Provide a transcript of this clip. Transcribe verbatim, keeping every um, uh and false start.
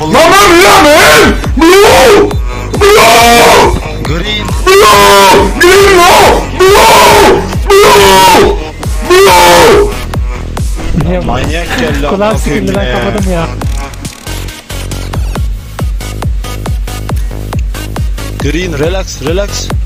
follow. Mamma mia, man! Blue! Blue! Green. Blue! Green, no! Blue! Blue! Blue! Manyak geldi. Kulağım sıkıldı, ben kapadım ya. Green, relax, relax.